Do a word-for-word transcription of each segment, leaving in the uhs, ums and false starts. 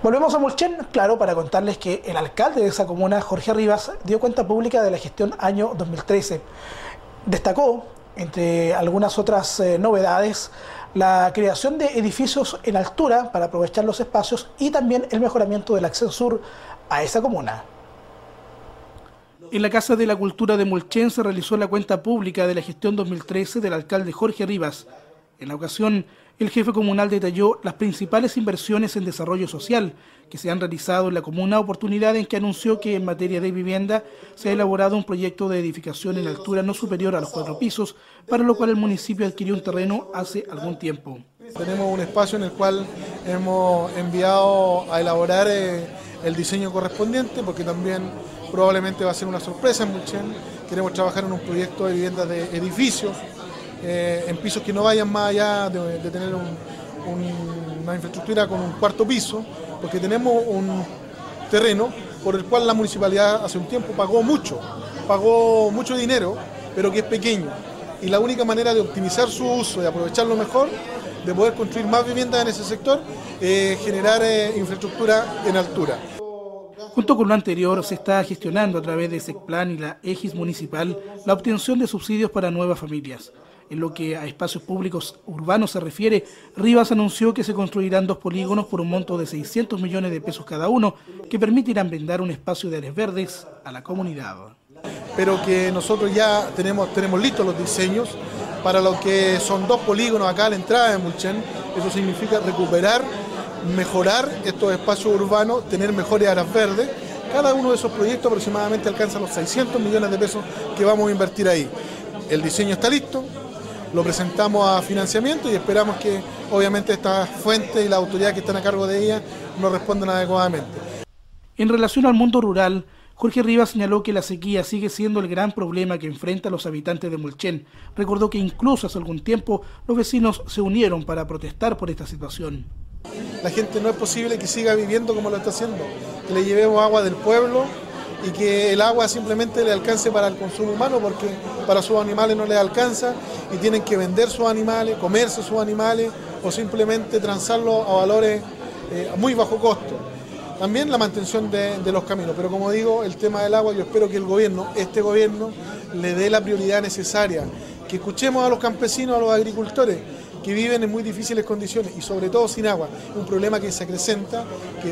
Volvemos a Mulchen, claro, para contarles que el alcalde de esa comuna, Jorge Rivas, dio cuenta pública de la gestión año dos mil trece. Destacó, entre algunas otras eh, novedades, la creación de edificios en altura para aprovechar los espacios y también el mejoramiento del acceso sur a esa comuna. En la Casa de la Cultura de Mulchen se realizó la cuenta pública de la gestión dos mil trece del alcalde Jorge Rivas. En la ocasión, el jefe comunal detalló las principales inversiones en desarrollo social que se han realizado en la comuna, oportunidad en que anunció que en materia de vivienda se ha elaborado un proyecto de edificación en altura no superior a los cuatro pisos, para lo cual el municipio adquirió un terreno hace algún tiempo. Tenemos un espacio en el cual hemos enviado a elaborar eh, el diseño correspondiente, porque también probablemente va a ser una sorpresa en Mulchen. Queremos trabajar en un proyecto de vivienda de edificios, Eh, en pisos que no vayan más allá de, de tener un, un, una infraestructura con un cuarto piso, porque tenemos un terreno por el cual la municipalidad hace un tiempo pagó mucho, pagó mucho dinero, pero que es pequeño. Y la única manera de optimizar su uso, de aprovecharlo mejor, de poder construir más viviendas en ese sector, es eh, generar eh, infraestructura en altura. Junto con lo anterior, se está gestionando a través de SECPLAN y la EGIS municipal la obtención de subsidios para nuevas familias. En lo que a espacios públicos urbanos se refiere, Rivas anunció que se construirán dos polígonos por un monto de seiscientos millones de pesos cada uno, que permitirán brindar un espacio de áreas verdes a la comunidad. Pero que nosotros ya tenemos, tenemos listos los diseños para lo que son dos polígonos acá a la entrada de Mulchen. Eso significa recuperar, mejorar estos espacios urbanos, tener mejores áreas verdes. Cada uno de esos proyectos aproximadamente alcanza los seiscientos millones de pesos que vamos a invertir ahí. El diseño está listo, lo presentamos a financiamiento y esperamos que obviamente estas fuentes y las autoridades que están a cargo de ellas nos respondan adecuadamente. En relación al mundo rural, Jorge Rivas señaló que la sequía sigue siendo el gran problema que enfrentan los habitantes de Mulchen. Recordó que incluso hace algún tiempo los vecinos se unieron para protestar por esta situación. La gente no es posible que siga viviendo como lo está haciendo, que le llevemos agua del pueblo y que el agua simplemente le alcance para el consumo humano, porque para sus animales no les alcanza y tienen que vender sus animales, comerse sus animales o simplemente transarlos a valores eh, a muy bajo costo. También la mantención de, de los caminos, pero como digo, el tema del agua, yo espero que el gobierno, este gobierno, le dé la prioridad necesaria, que escuchemos a los campesinos, a los agricultores, que viven en muy difíciles condiciones y sobre todo sin agua. Un problema que se acrecenta, que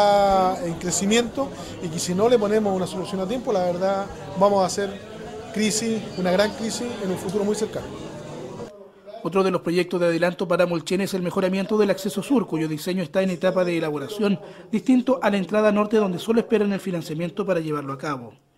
va en crecimiento y que si no le ponemos una solución a tiempo, la verdad vamos a hacer crisis, una gran crisis en un futuro muy cercano. Otro de los proyectos de adelanto para Mulchen es el mejoramiento del acceso sur, cuyo diseño está en etapa de elaboración, distinto a la entrada norte donde solo esperan el financiamiento para llevarlo a cabo.